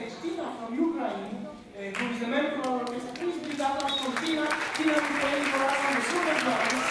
stage Tina from Ukraine, who is the member of our orchestra. Please give that up for Tina. Tina will play for us on the super drums.